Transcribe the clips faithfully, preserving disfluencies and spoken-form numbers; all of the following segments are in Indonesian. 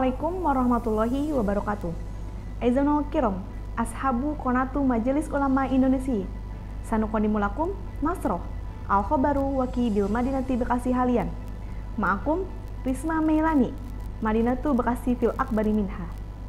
Assalamualaikum warahmatullahi wabarakatuh. Aizanul kiram, ashabu konatu Majelis Ulama Indonesia. Sanukondimulakum Nasroh, al-khobaru waki bil Madinati Bekasi halian. Ma'akum Risma Meilani, Madinatu Bekasi fil akbari minha.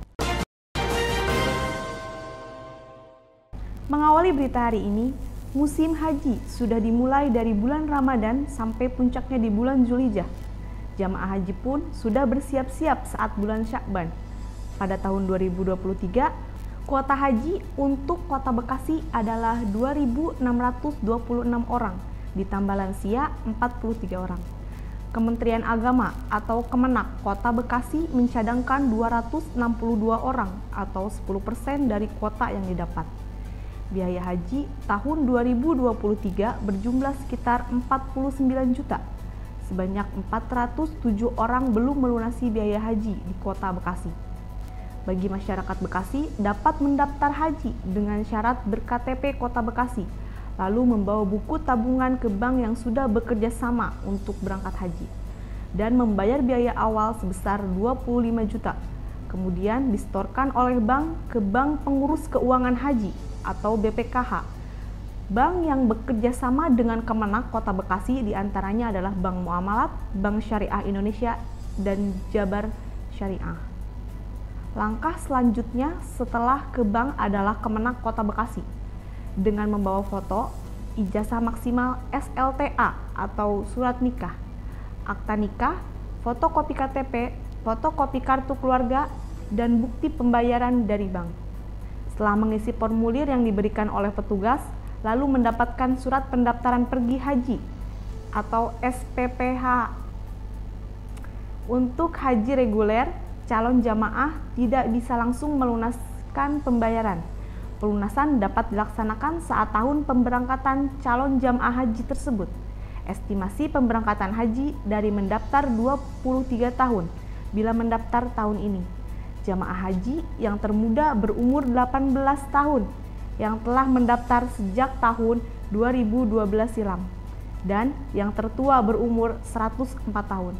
Mengawali berita hari ini, musim haji sudah dimulai dari bulan Ramadan sampai puncaknya di bulan Zulhijjah. Jamaah haji pun sudah bersiap-siap saat bulan Sya'ban. Pada tahun dua ribu dua puluh tiga, kuota haji untuk Kota Bekasi adalah dua ribu enam ratus dua puluh enam orang, ditambah lansia empat puluh tiga orang. Kementerian Agama atau Kemenak Kota Bekasi mencadangkan dua ratus enam puluh dua orang atau sepuluh persen dari kuota yang didapat. Biaya haji tahun dua ribu dua puluh tiga berjumlah sekitar empat puluh sembilan juta. Sebanyak empat ratus tujuh orang belum melunasi biaya haji di Kota Bekasi. Bagi masyarakat Bekasi dapat mendaftar haji dengan syarat ber-K T P Kota Bekasi, lalu membawa buku tabungan ke bank yang sudah bekerja sama untuk berangkat haji, dan membayar biaya awal sebesar dua puluh lima juta. Kemudian disetorkan oleh bank ke Bank Pengurus Keuangan Haji atau B P K H. Bank yang bekerja sama dengan Kemenak Kota Bekasi diantaranya adalah Bank Muamalat, Bank Syariah Indonesia, dan Jabar Syariah. Langkah selanjutnya setelah ke bank adalah Kemenak Kota Bekasi dengan membawa foto, ijazah maksimal S L T A atau surat nikah, akta nikah, fotokopi K T P, fotokopi kartu keluarga, dan bukti pembayaran dari bank. Setelah mengisi formulir yang diberikan oleh petugas, lalu mendapatkan surat pendaftaran pergi haji atau S P P H. Untuk haji reguler, calon jamaah tidak bisa langsung melunaskan pembayaran. Pelunasan dapat dilaksanakan saat tahun pemberangkatan calon jamaah haji tersebut. Estimasi pemberangkatan haji dari mendaftar dua puluh tiga tahun bila mendaftar tahun ini. Jamaah haji yang termuda berumur delapan belas tahun yang telah mendaftar sejak tahun dua ribu dua belas silam, dan yang tertua berumur seratus empat tahun.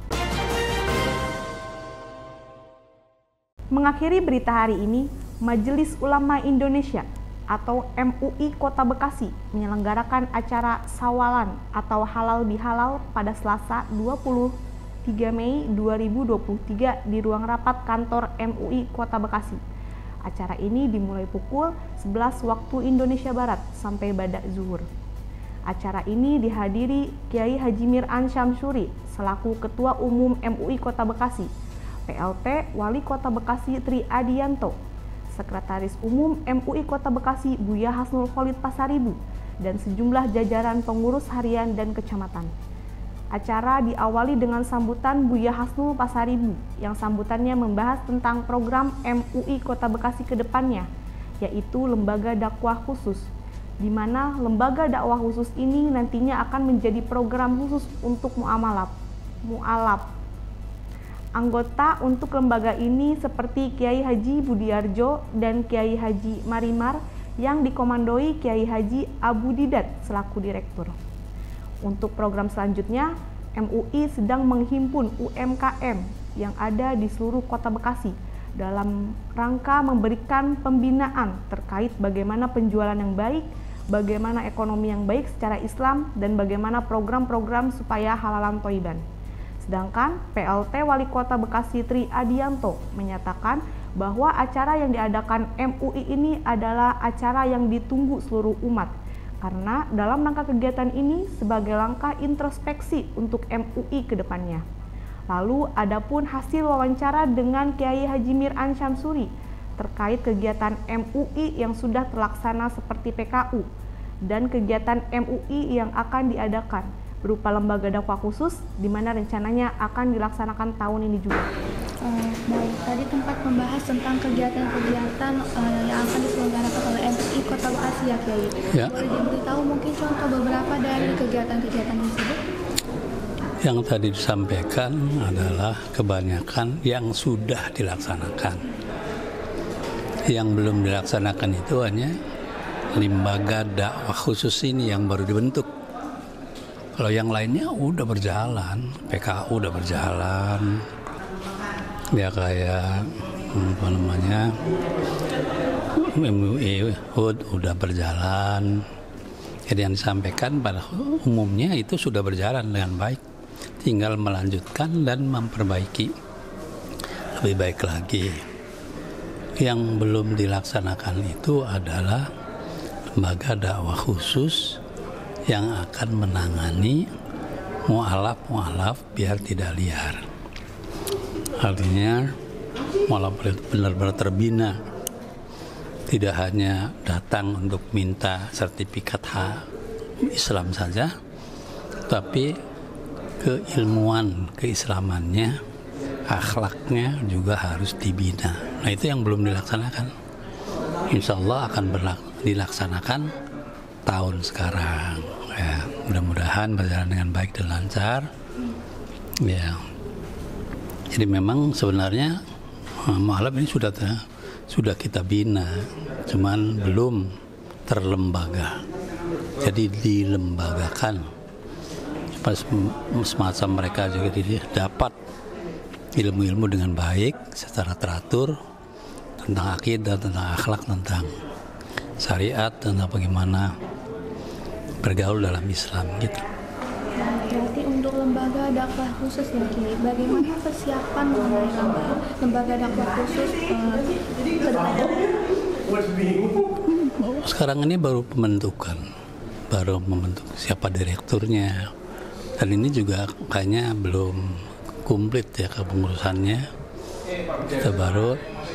Mengakhiri berita hari ini, Majelis Ulama Indonesia atau M U I Kota Bekasi menyelenggarakan acara Sawalan atau Halal Bihalal pada Selasa dua puluh tiga Mei dua ribu dua puluh tiga di ruang rapat kantor M U I Kota Bekasi. Acara ini dimulai pukul sebelas waktu Indonesia Barat sampai badak zuhur. Acara ini dihadiri Kiai Haji Mir'an Syamsuri selaku Ketua Umum M U I Kota Bekasi, P L T Wali Kota Bekasi Tri Adianto, Sekretaris Umum M U I Kota Bekasi Buya Hasnul Khalid Pasaribu, dan sejumlah jajaran pengurus harian dan kecamatan. Acara diawali dengan sambutan Buya Hasnul Pasaribu yang sambutannya membahas tentang program M U I Kota Bekasi ke depannya, yaitu Lembaga Dakwah Khusus, di mana lembaga dakwah khusus ini nantinya akan menjadi program khusus untuk muamalat, mualaf. Anggota untuk lembaga ini seperti Kiai Haji Budiarjo dan Kiai Haji Marimar yang dikomandoi Kiai Haji Abu Didat selaku direktur. Untuk program selanjutnya, M U I sedang menghimpun U M K M yang ada di seluruh Kota Bekasi dalam rangka memberikan pembinaan terkait bagaimana penjualan yang baik, bagaimana ekonomi yang baik secara Islam, dan bagaimana program-program supaya halalan toiban. Sedangkan P L T Wali Kota Bekasi Tri Adianto menyatakan bahwa acara yang diadakan M U I ini adalah acara yang ditunggu seluruh umat, karena dalam rangka kegiatan ini sebagai langkah introspeksi untuk M U I ke depannya. Lalu adapun hasil wawancara dengan Kiai Haji Mir'an Syamsuri terkait kegiatan M U I yang sudah terlaksana seperti P K U dan kegiatan M U I yang akan diadakan berupa lembaga dakwah khusus di mana rencananya akan dilaksanakan tahun ini juga. Uh, baik, tadi tempat membahas tentang kegiatan-kegiatan uh, yang akan diselenggarakan oleh M U I Kota Bekasi ya, Kiai. Ya. Boleh diberitahu mungkin contoh beberapa dari kegiatan-kegiatan tersebut? Yang tadi disampaikan adalah kebanyakan yang sudah dilaksanakan. Yang belum dilaksanakan itu hanya lembaga dakwah khusus ini yang baru dibentuk. Kalau yang lainnya udah berjalan, P K U udah berjalan, Ya kayak apa namanya M U I udah berjalan. Jadi yang disampaikan pada umumnya itu sudah berjalan dengan baik, tinggal melanjutkan dan memperbaiki lebih baik lagi. Yang belum dilaksanakan itu adalah lembaga dakwah khusus yang akan menangani mu'alaf-mu'alaf biar tidak liar. Artinya mu'alaf benar-benar terbina, tidak hanya datang untuk minta sertifikat hak Islam saja, tapi keilmuan keislamannya, akhlaknya juga harus dibina. Nah itu yang belum dilaksanakan. Insya Allah akan berlak- dilaksanakan tahun sekarang. Ya, mudah-mudahan berjalan dengan baik dan lancar. Ya, jadi memang sebenarnya mu'alaf ini sudah sudah kita bina, cuman belum terlembaga. Jadi dilembagakan, semacam mereka juga dapat ilmu-ilmu dengan baik secara teratur tentang akidah, tentang akhlak, tentang syariat, tentang bagaimana bergaul dalam Islam gitu. Berarti untuk lembaga dakwah khusus ya Ki, bagaimana persiapan mengenai lembaga, lembaga dakwah khusus uh, ke depan? Sekarang ini baru pembentukan, baru membentuk siapa direkturnya, dan ini juga kayaknya belum komplit ya kepengurusannya. Kita baru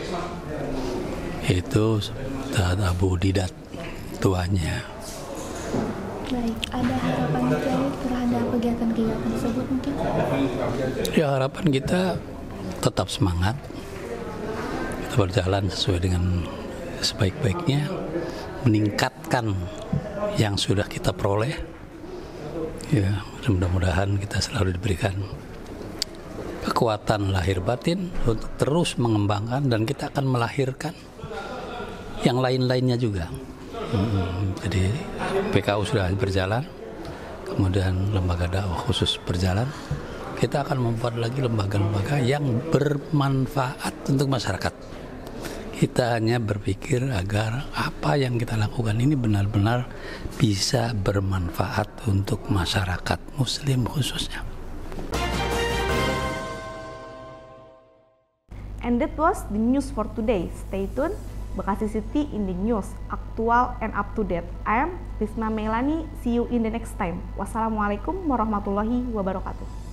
itu Ustaz Abu Didat tuanya. Baik, ada harapan Kiai terhadap kegiatan-kegiatan tersebut mungkin? Ya harapan kita tetap semangat, kita berjalan sesuai dengan sebaik-baiknya, meningkatkan yang sudah kita peroleh. Ya mudah-mudahan kita selalu diberikan kekuatan lahir batin untuk terus mengembangkan, dan kita akan melahirkan yang lain-lainnya juga. Hmm, jadi P K U sudah berjalan, kemudian lembaga dakwah khusus berjalan. Kita akan membuat lagi lembaga-lembaga yang bermanfaat untuk masyarakat. Kita hanya berpikir agar apa yang kita lakukan ini benar-benar bisa bermanfaat untuk masyarakat Muslim khususnya. And that was the news for today. Stay tuned. Bekasi City in the news, aktual and up to date. I am Risma Melani. See you in the next time. Wassalamualaikum warahmatullahi wabarakatuh.